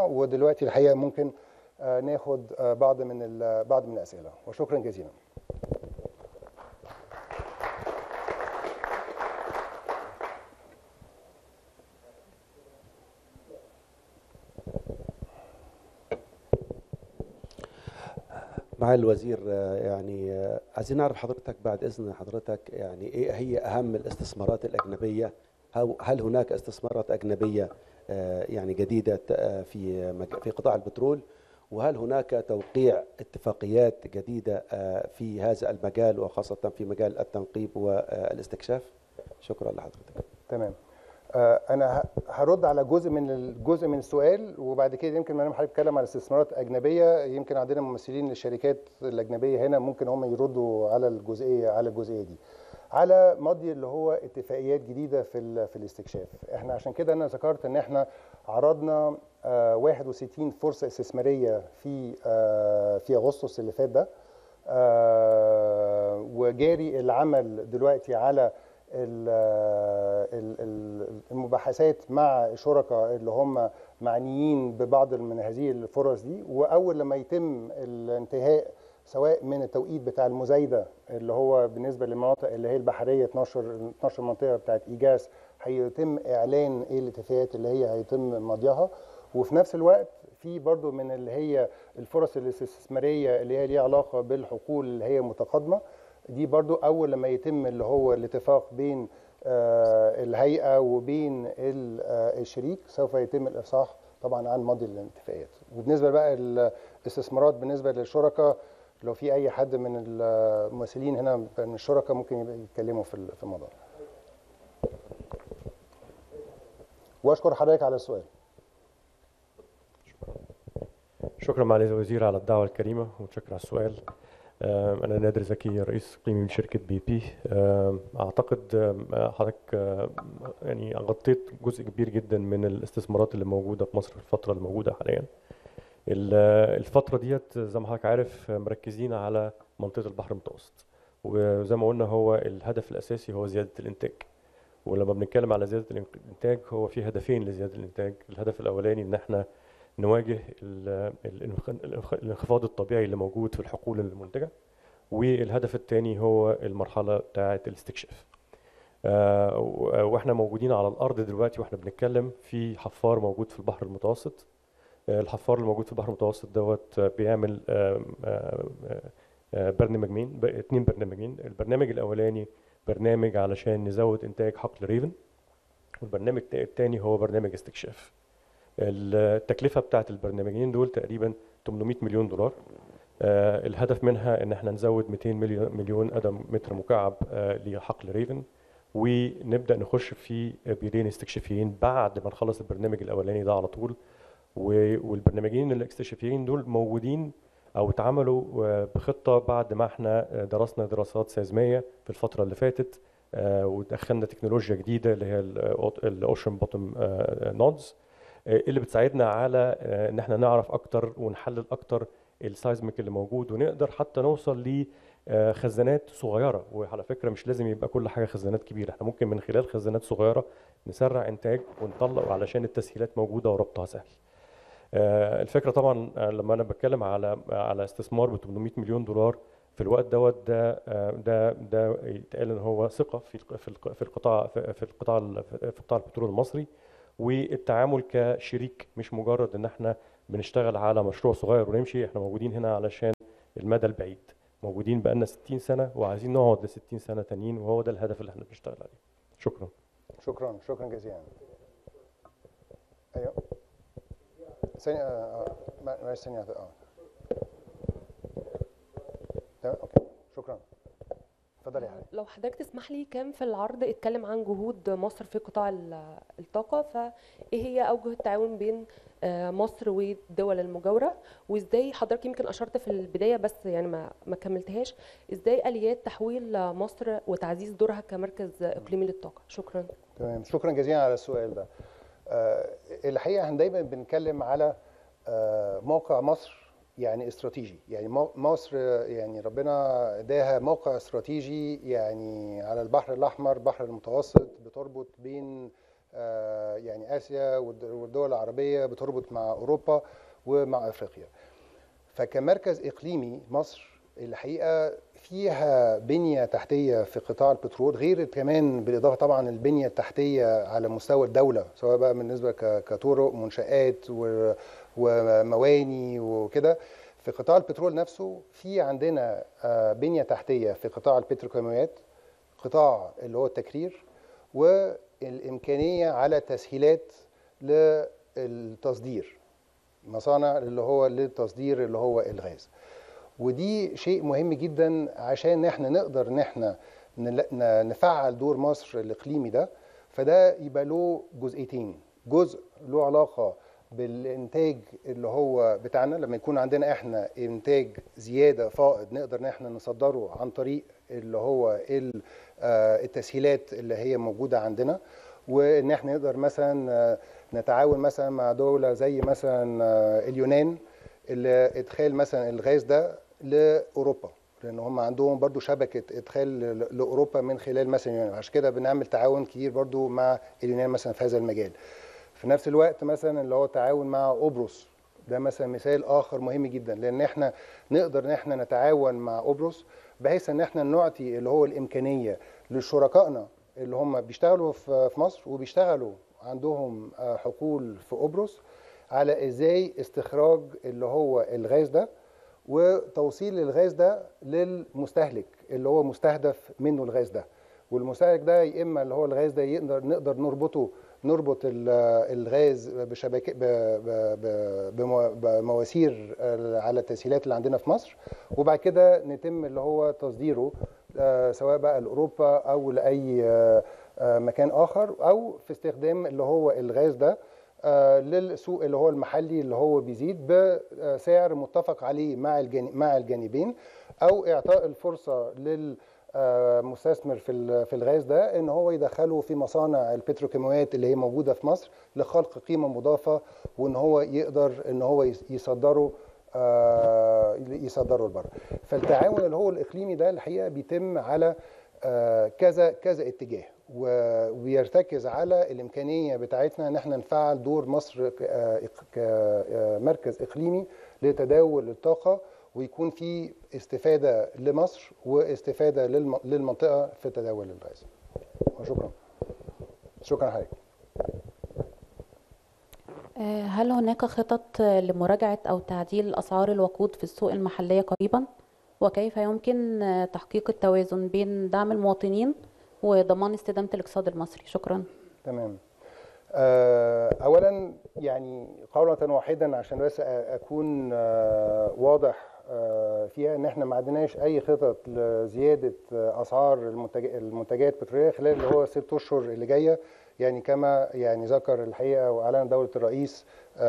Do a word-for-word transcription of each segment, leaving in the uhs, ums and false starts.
ودلوقتي الحقيقه ممكن ناخد بعض من بعض من الاسئله، وشكرا جزيلا. معالي الوزير، يعني عايزين نعرف حضرتك بعد اذن حضرتك يعني ايه هي اهم الاستثمارات الاجنبيه، او هل هناك استثمارات اجنبيه يعني جديده في في قطاع البترول، وهل هناك توقيع اتفاقيات جديده في هذا المجال وخاصه في مجال التنقيب والاستكشاف؟ شكرا لحضرتك. تمام. انا هرد على جزء من الجزء من السؤال، وبعد كده يمكن ما حضرتك اتكلم على استثمارات اجنبيه، يمكن عندنا ممثلين للشركات الاجنبيه هنا ممكن هم يردوا على الجزئيه على الجزئيه دي. على ماضي اللي هو اتفاقيات جديده في في الاستكشاف، احنا عشان كده انا ذكرت ان احنا عرضنا واحد وستين فرصه استثماريه في في اغسطس اللي فات ده، وجاري العمل دلوقتي على المباحثات مع شركاء اللي هم معنيين ببعض من هذه الفرص دي. واول لما يتم الانتهاء سواء من التوقيت بتاع المزايده اللي هو بالنسبه للمناطق اللي هي البحريه اتناشر اتناشر منطقه بتاعت ايجاز، هيتم اعلان ايه الاتفاقيات اللي هي هيتم مضيها. وفي نفس الوقت في برضو من اللي هي الفرص الاستثماريه اللي هي ليها علاقه بالحقول اللي هي متقدمه، دي برضو اول لما يتم اللي هو الاتفاق بين آه الهيئه وبين آه الشريك سوف يتم الافصاح طبعا عن ماضي الاتفاقيات. وبالنسبه بقى الاستثمارات بالنسبه للشركاء، لو في اي حد من الممثلين هنا من الشركاء ممكن يتكلموا في في الموضوع. واشكر حضرتك على السؤال. شكرا معالي الوزير على الدعوه الكريمه وشكرا على السؤال. أنا نادر زكي، رئيس قيمي من شركة بي بي. أعتقد حضرتك يعني غطيت جزء كبير جدا من الاستثمارات اللي موجودة في مصر في الفترة اللي موجودة حاليا. الفترة ديت زي ما حضرتك عارف مركزين على منطقة البحر المتوسط، وزي ما قلنا هو الهدف الأساسي هو زيادة الإنتاج. ولما بنتكلم على زيادة الإنتاج هو في هدفين لزيادة الإنتاج. الهدف الأولاني إن احنا نواجه الانخفاض الطبيعي اللي موجود في الحقول المنتجة، والهدف الثاني هو المرحلة بتاعة الاستكشاف. آه واحنا موجودين على الأرض دلوقتي واحنا بنتكلم في حفار موجود في البحر المتوسط. آه الحفار الموجود في البحر المتوسط دوت بيعمل آه آه برنامجين اثنين برنامجين. البرنامج الأولاني برنامج علشان نزود إنتاج حقل ريفن، والبرنامج الثاني هو برنامج استكشاف. التكلفة بتاعت البرنامجين دول تقريبا ثمانمائة مليون دولار. آه الهدف منها ان احنا نزود مئتين مليون قدم متر مكعب آه لحقل ريفن، ونبدا نخش في بيرين استكشافيين بعد ما نخلص البرنامج الاولاني ده على طول. والبرنامجين الاستكشافيين دول موجودين او اتعملوا آه بخطه بعد ما احنا درسنا دراسات سيزميه في الفتره اللي فاتت، آه ودخلنا تكنولوجيا جديده اللي هي الاوشن بوتوم نودز اللي بتساعدنا على ان احنا نعرف اكتر ونحلل اكتر السايزميك اللي موجود، ونقدر حتى نوصل لخزانات صغيره. وعلى فكره مش لازم يبقى كل حاجه خزانات كبيره، احنا ممكن من خلال خزانات صغيره نسرع انتاج ونطلق علشان التسهيلات موجوده وربطها سهل. الفكره طبعا لما انا بتكلم على على استثمار ب ثمانمائة مليون دولار في الوقت دوت، ده ده ده يتقال ان هو ثقه في في القطاع في القطاع في قطاع البترول المصري، والتعامل كشريك مش مجرد ان احنا بنشتغل على مشروع صغير ونمشي. احنا موجودين هنا علشان المدى البعيد، موجودين بقالنا ستين سنه وعايزين نقعد ل ستين سنه تانيين، وهو ده الهدف اللي احنا بنشتغل عليه. شكرا. شكرا شكرا جزيلا. ايوه ثانيه اه معلش ثانيه اه تمام اوكي شكرا. اتفضلي يا حبيبي. لو حضرتك تسمح لي، كان في العرض اتكلم عن جهود مصر في قطاع الطاقه، فايه هي اوجه التعاون بين مصر والدول المجاوره، وازاي حضرتك يمكن اشرت في البدايه بس يعني ما ما كملتهاش، ازاي اليات تحويل مصر وتعزيز دورها كمركز اقليمي للطاقه؟ شكرا. تمام شكرا جزيلا على السؤال ده. أه الحقيقه احنا دايما بنتكلم على أه موقع مصر يعني استراتيجي، يعني مصر يعني ربنا اداها موقع استراتيجي يعني على البحر الاحمر، البحر المتوسط، بتربط بين يعني اسيا والدول العربيه، بتربط مع اوروبا ومع افريقيا. فكمركز اقليمي مصر الحقيقه فيها بنيه تحتيه في قطاع البترول، غير كمان بالاضافه طبعا البنيه التحتيه على مستوى الدوله، سواء بقى بالنسبه كطرق، منشآت ومواني وكده. في قطاع البترول نفسه في عندنا بنيه تحتيه في قطاع البتروكيماويات، قطاع اللي هو التكرير، والامكانيه على تسهيلات للتصدير، مصانع اللي هو للتصدير اللي هو الغاز. ودي شيء مهم جدا عشان احنا نقدر ان احنا نفعل دور مصر الاقليمي ده. فده يبقى له جزئيتين، جزء له علاقه بالانتاج اللي هو بتاعنا، لما يكون عندنا احنا انتاج زياده فائض نقدر ان احنا نصدره عن طريق اللي هو التسهيلات اللي هي موجوده عندنا، وان احنا نقدر مثلا نتعاون مثلا مع دوله زي مثلا اليونان اللي ادخال مثلا الغاز ده لاوروبا، لان هم عندهم برضو شبكه ادخال لاوروبا من خلال مثلا اليونان. عشان كده بنعمل تعاون كتير برضو مع اليونان مثلا في هذا المجال. في نفس الوقت مثلا اللي هو التعاون مع قبرص، ده مثلا مثال اخر مهم جدا، لان احنا نقدر ان احنا نتعاون مع قبرص بحيث ان احنا نعطي اللي هو الامكانيه لشركائنا اللي هم بيشتغلوا في مصر وبيشتغلوا عندهم حقول في قبرص على ازاي استخراج اللي هو الغاز ده وتوصيل الغاز ده للمستهلك اللي هو مستهدف منه الغاز ده. والمستهلك ده يا اما اللي هو الغاز ده يقدر نقدر نربطه نربط الغاز بشبكه بمواسير على التسهيلات اللي عندنا في مصر، وبعد كده نتم اللي هو تصديره سواء بقى لاوروبا او لاي مكان اخر، او في استخدام اللي هو الغاز ده للسوق اللي هو المحلي اللي هو بيزيد بسعر متفق عليه مع مع الجانبين، او اعطاء الفرصه للمستثمر في في الغاز ده ان هو يدخله في مصانع البتروكيماويات اللي هي موجوده في مصر لخلق قيمه مضافه، وان هو يقدر ان هو يصدره يصدروا لبره. فالتعاون اللي هو الاقليمي ده الحقيقه بيتم على كذا كذا اتجاه، وبيرتكز على الامكانيه بتاعتنا ان احنا نفعل دور مصر كمركز اقليمي لتداول الطاقه، ويكون في استفاده لمصر واستفاده للمنطقه في تداول الغاز. وشكرا. شكرا حضرتك. هل هناك خطط لمراجعة أو تعديل أسعار الوقود في السوق المحلية قريبا؟ وكيف يمكن تحقيق التوازن بين دعم المواطنين وضمان استدامة الاقتصاد المصري؟ شكرا. تمام. أولا يعني قولا واحدا عشان بس أكون واضح فيها، ان احنا ما عندناش اي خطط لزياده اسعار المنتجات البتروليه خلال اللي هو ست اشهر اللي جايه، يعني كما يعني ذكر الحقيقه واعلن دوله الرئيس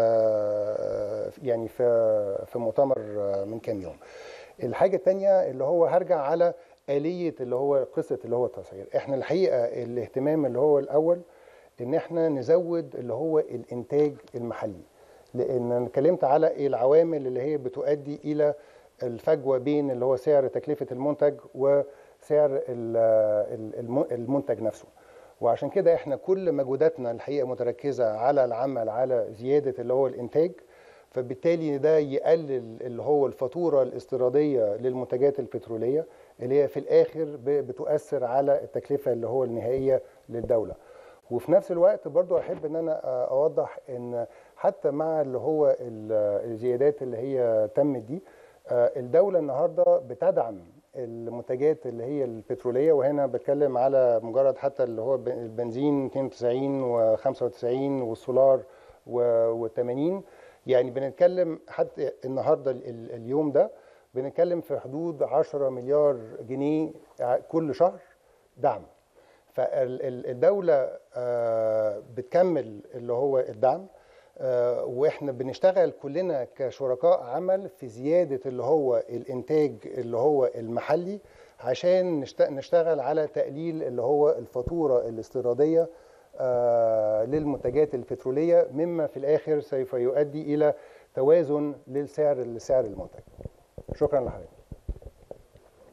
يعني في في مؤتمر من كام يوم. الحاجه الثانيه اللي هو هرجع على آلية اللي هو قصه اللي هو التسعير. احنا الحقيقه الاهتمام اللي هو الاول ان احنا نزود اللي هو الانتاج المحلي، لان انا اتكلمت على العوامل اللي هي بتؤدي الى الفجوه بين اللي هو سعر تكلفه المنتج وسعر المنتج نفسه. وعشان كده احنا كل مجهوداتنا الحقيقه متركزه على العمل على زياده اللي هو الانتاج، فبالتالي ده يقلل اللي هو الفاتوره الاستيراديه للمنتجات البتروليه اللي هي في الاخر بتؤثر على التكلفه اللي هو النهائيه للدوله. وفي نفس الوقت برضو احب ان انا اوضح ان حتى مع اللي هو الزيادات اللي هي تمت دي، الدولة النهاردة بتدعم المنتجات اللي هي البترولية، وهنا بتكلم على مجرد حتى اللي هو البنزين اثنين وتسعين وخمسة وتسعين والسولار وثمانين، يعني بنتكلم حتى النهاردة اليوم ده بنتكلم في حدود عشرة مليار جنيه كل شهر دعم. فالدولة بتكمل اللي هو الدعم، واحنا بنشتغل كلنا كشركاء عمل في زيادة اللي هو الانتاج اللي هو المحلي عشان نشتغل على تقليل اللي هو الفاتورة الاستيرادية للمنتجات البترولية، مما في الاخر سوف يؤدي الى توازن للسعر لسعر المنتج. شكرا لحضرتك.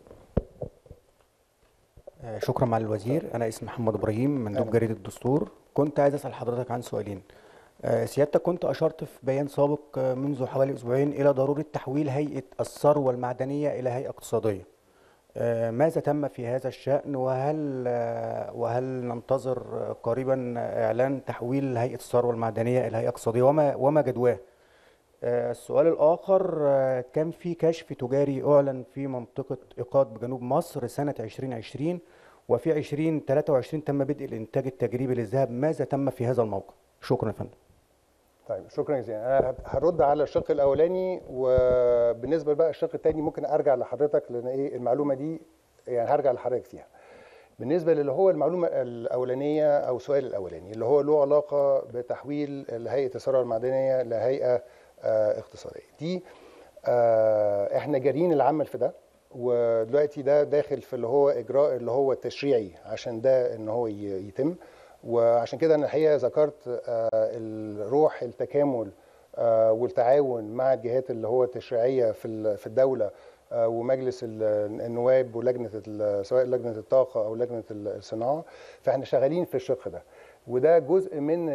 شكرا معالي الوزير. انا اسمي محمد ابراهيم، مندوب جريدة الدستور، كنت عايز اسال حضرتك عن سؤالين. آه، سيادتك كنت اشرت في بيان سابق آه، منذ حوالي اسبوعين الى ضروره تحويل هيئه الثروه المعدنيه الى هيئه اقتصاديه. آه، ماذا تم في هذا الشأن، وهل آه، وهل ننتظر آه، قريبا اعلان تحويل هيئه الثروه المعدنيه الى هيئه اقتصاديه، وما وما جدواه؟ آه، السؤال الآخر، آه، كان في كشف تجاري أعلن في منطقة إيقاد بجنوب مصر سنة ألفين وعشرين، وفي ألفين وثلاثة وعشرين تم بدء الإنتاج التجريبي للذهب. ماذا تم في هذا الموقع؟ شكرا يا فندم. طيب شكرا جزيلا. انا هرد على الشق الاولاني، وبالنسبه بقى الشق الثاني ممكن ارجع لحضرتك، لان ايه المعلومه دي يعني هرجع لحضرتك فيها. بالنسبه للي هو المعلومه الاولانيه او السؤال الاولاني اللي هو له علاقه بتحويل هيئه الثروه المعدنيه لهيئه آه اقتصاديه، دي آه احنا جارين العمل في ده، ودلوقتي ده داخل في اللي هو اجراء اللي هو التشريعي عشان ده ان هو يتم. وعشان كده انا الحقيقه ذكرت آه الروح التكامل آه والتعاون مع الجهات اللي هو التشريعيه في في الدوله آه ومجلس النواب ولجنه سواء لجنه الطاقه او لجنه الصناعه. فاحنا شغالين في الشق ده، وده جزء من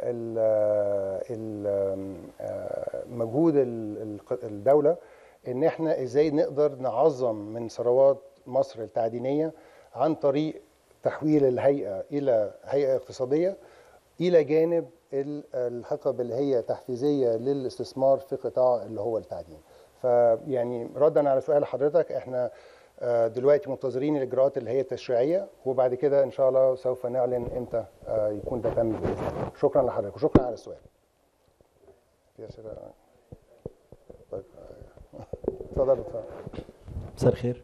مجهود الدوله ان احنا ازاي نقدر نعظم من ثروات مصر التعدينيه عن طريق تحويل الهيئه الى هيئه اقتصاديه، الى جانب الحقب اللي هي تحفيزيه للاستثمار في قطاع اللي هو التعدين. فيعني ردا على سؤال حضرتك، احنا دلوقتي منتظرين الاجراءات اللي هي التشريعيه، وبعد كده ان شاء الله سوف نعلن امتى يكون ده تم باذن الله. شكرا لحضرتك وشكرا على السؤال. طيب اتفضل اتفضل. مساء الخير.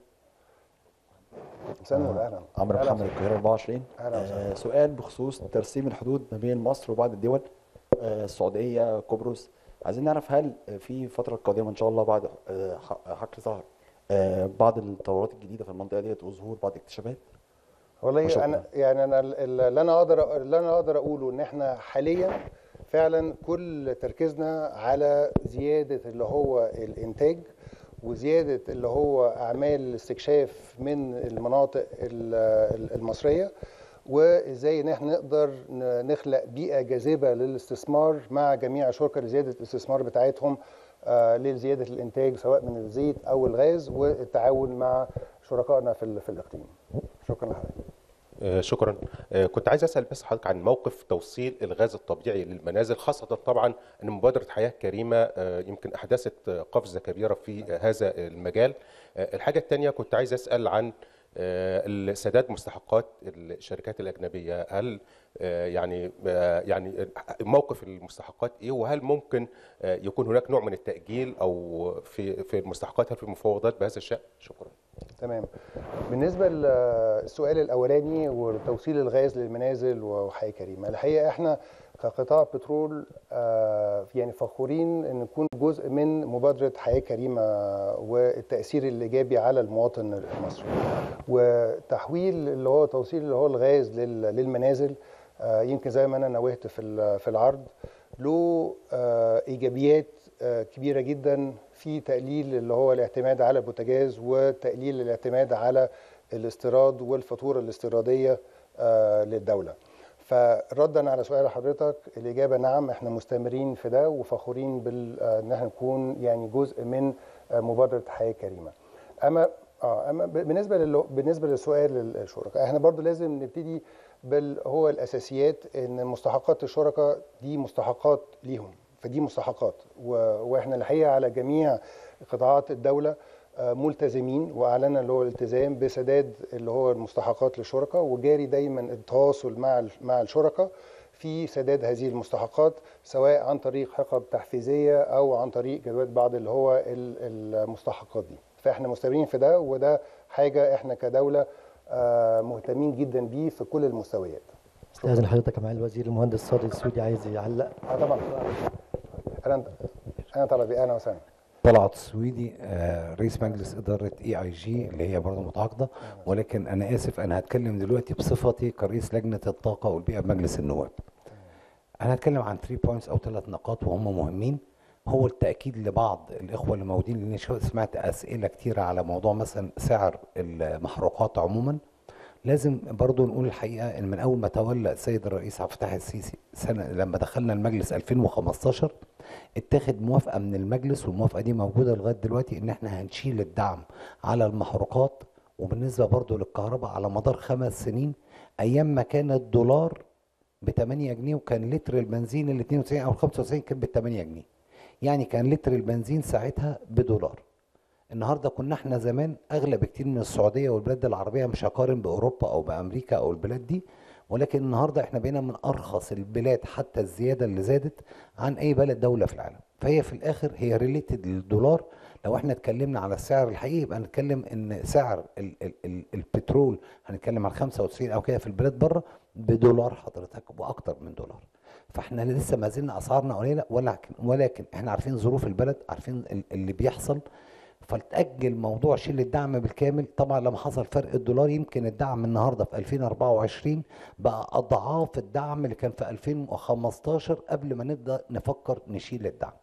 مساء النور. اهلا. عمرو محمد، القاهره أربعة وعشرين. اهلا وسهلا. آه سؤال بخصوص ترسيم الحدود ما بين مصر وبعض الدول، آه السعوديه، قبرص. عايزين نعرف هل في الفتره القادمه ان شاء الله بعد آه حقل ظهر آه بعض التطورات الجديده في المنطقه ديت وظهور بعض الاكتشافات؟ والله وشكرا. انا يعني انا اللي انا اقدر اللي انا اقدر اقوله ان احنا حاليا فعلا كل تركيزنا على زياده اللي هو الانتاج، وزياده اللي هو اعمال الاستكشاف من المناطق المصريه، وازاي ان احنا نقدر نخلق بيئه جاذبه للاستثمار مع جميع الشركاء لزياده الاستثمار بتاعتهم آه لزياده الانتاج سواء من الزيت او الغاز، والتعاون مع شركائنا في في الاقليم. شكرا لحضرتك. آه شكرا. آه كنت عايز اسال بس حضرتك عن موقف توصيل الغاز الطبيعي للمنازل، خاصه طبعا ان مبادره حياه كريمه آه يمكن احدثت قفزه كبيره في هذا المجال. آه الحاجه الثانيه كنت عايز اسال عن سداد مستحقات الشركات الأجنبية. هل يعني يعني موقف المستحقات ايه، وهل ممكن يكون هناك نوع من التأجيل او في في المستحقات، هل في مفاوضات بهذا الشأن؟ شكرا. تمام. بالنسبة للسؤال الأولاني وتوصيل الغاز للمنازل وحياة كريمة، الحقيقة احنا كقطاع بترول يعني فخورين ان نكون جزء من مبادرة حياة كريمة والتأثير الإيجابي على المواطن المصري. وتحويل اللي هو توصيل اللي هو الغاز للمنازل يمكن زي ما انا نوهت في في العرض له ايجابيات كبيره جدا في تقليل اللي هو الاعتماد على البوتاجاز، وتقليل الاعتماد على الاستيراد والفاتوره الاستيراديه للدوله. فردا على سؤال حضرتك، الاجابه نعم، احنا مستمرين في ده وفخورين بال ان احنا نكون يعني جزء من مبادره حياه كريمه. اما اه اما بالنسبه لل... بالنسبه للسؤال الشركاء، احنا برضو لازم نبتدي بال هو الاساسيات، ان مستحقات الشركاء دي مستحقات ليهم، فدي مستحقات و... واحنا الحقيقه على جميع قطاعات الدوله ملتزمين، واعلنا اللي هو الالتزام بسداد اللي هو المستحقات للشركاء، وجاري دايما التواصل مع مع الشركاء في سداد هذه المستحقات، سواء عن طريق حقب تحفيزيه او عن طريق جدولات بعض اللي هو المستحقات دي. فاحنا مستمرين في ده، وده حاجه احنا كدوله مهتمين جدا بيه في كل المستويات. استاذن حضرتك يا معالي الوزير، المهندس صادق السودي عايز يعلق. اه طبعا. انا انا طلبي. اهلا وسهلا. طلعت السويدي، رئيس مجلس اداره اي اي جي اللي هي برضه متعاقده، ولكن انا اسف انا هتكلم دلوقتي بصفتي كرئيس لجنه الطاقه والبيئه بمجلس النواب. انا هتكلم عن ثلاث بوينتس او ثلاث نقاط وهم مهمين. هو التاكيد لبعض الاخوه اللي موجودين، لان سمعت اسئله كتيره على موضوع مثلا سعر المحروقات عموما. لازم برضو نقول الحقيقة ان من اول ما تولى السيد الرئيس عبد الفتاح السيسي سنة لما دخلنا المجلس ألفين وخمستاشر اتخذ موافقة من المجلس، والموافقة دي موجودة لغاية دلوقتي ان احنا هنشيل الدعم على المحروقات، وبالنسبة برضو للكهرباء على مدار خمس سنين ايام ما كان الدولار ب تمانية جنيه وكان لتر البنزين ال اتنين وتسعين او خمسة وتسعين كان ب تمانية جنيه، يعني كان لتر البنزين ساعتها بدولار. النهارده كنا احنا زمان اغلى بكتير من السعوديه والبلاد العربيه، مش هقارن باوروبا او بامريكا او البلاد دي، ولكن النهارده احنا بقينا من ارخص البلاد، حتى الزياده اللي زادت عن اي بلد دوله في العالم. فهي في الاخر هي ريليتد للدولار. لو احنا اتكلمنا على السعر الحقيقي يبقى نتكلم ان سعر ال ال ال البترول هنتكلم على خمسة وتسعين او كده في البلاد بره بدولار حضرتك واكتر من دولار. فاحنا لسه ما زلنا اسعارنا قليله، ولكن ولكن احنا عارفين ظروف البلد، عارفين اللي بيحصل، فلتأجل موضوع شيل الدعم بالكامل. طبعا لما حصل فرق الدولار يمكن الدعم النهارده في ألفين وأربعة وعشرين بقى اضعاف الدعم اللي كان في ألفين وخمستاشر قبل ما نبدا نفكر نشيل الدعم.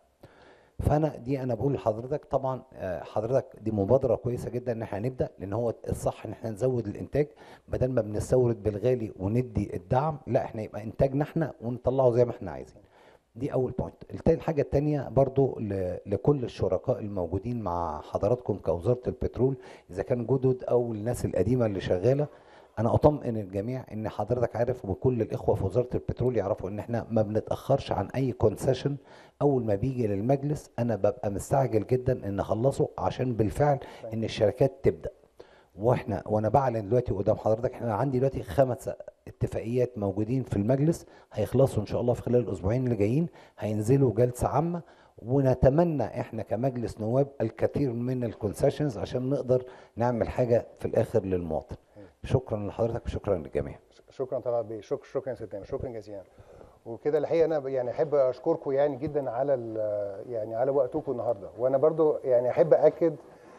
فانا دي انا بقول لحضرتك طبعا حضرتك دي مبادره كويسه جدا ان احنا نبدا، لان هو الصح ان احنا نزود الانتاج بدل ما بنستورد بالغالي وندي الدعم، لا احنا يبقى انتاجنا احنا ونطلعه زي ما احنا عايزين. دي اول بوينت. التاني حاجه التانيه برضو لكل الشركاء الموجودين مع حضراتكم كوزاره البترول، اذا كان جدد او الناس القديمه اللي شغاله، انا اطمئن الجميع ان حضرتك عارف وكل الاخوه في وزاره البترول يعرفوا ان احنا ما بنتاخرش عن اي كونسيشن. اول ما بيجي للمجلس انا ببقى مستعجل جدا ان اخلصه، عشان بالفعل ان الشركات تبدا. واحنا وانا بعلن دلوقتي قدام حضرتك احنا عندي دلوقتي خمس اتفاقيات موجودين في المجلس هيخلصوا ان شاء الله في خلال الاسبوعين اللي جايين، هينزلوا جلسه عامه، ونتمنى احنا كمجلس نواب الكثير من الكونسيشنز عشان نقدر نعمل حاجه في الاخر للمواطن. شكرا لحضرتك وشكرا للجميع. شكرا طلعت بيه، شكرا شكرا يا ستنا، شكرا جزيلا. وكده الحقيقه انا يعني احب اشكركم يعني جدا على يعني على وقتكم النهارده، وانا برضو يعني احب اكد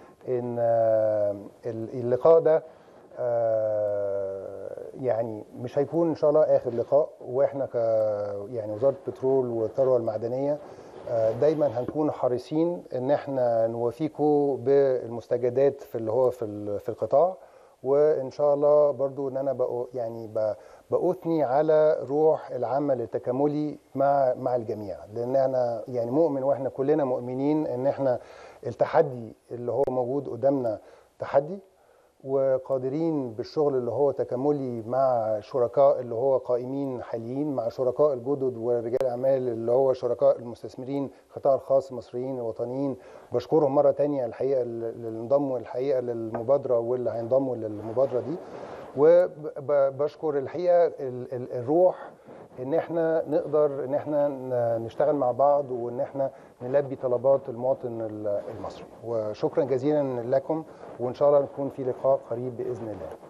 ان اللقاء ده يعني مش هيكون ان شاء الله اخر لقاء، واحنا ك يعني وزاره البترول والثروه المعدنيه دايما هنكون حريصين ان احنا نوافيكم بالمستجدات في اللي هو في في القطاع، وان شاء الله برضو ان انا بقو يعني باثني على روح العمل التكاملي مع مع الجميع، لان انا يعني مؤمن واحنا كلنا مؤمنين ان احنا التحدي اللي هو موجود قدامنا تحدي، وقادرين بالشغل اللي هو تكاملي مع شركاء اللي هو قائمين حاليين، مع شركاء الجدد ورجال الاعمال اللي هو شركاء المستثمرين القطاع الخاص المصريين الوطنيين. بشكرهم مره ثانيه الحقيقه اللي انضموا الحقيقه للمبادره واللي هينضموا للمبادره دي، وبشكر الحقيقه الروح ان احنا نقدر ان احنا نشتغل مع بعض وان احنا نلبي طلبات المواطن المصري. وشكرا جزيلا لكم، وان شاء الله نكون في لقاء قريب باذن الله.